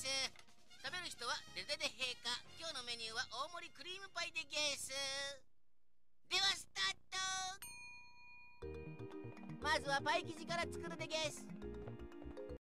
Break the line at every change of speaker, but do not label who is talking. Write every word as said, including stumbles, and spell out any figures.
。食べる人はデデデ陛下。今日のメニューは大盛りクリームパイでゲース。ではスタート。まずはパイ生地から作るでゲース。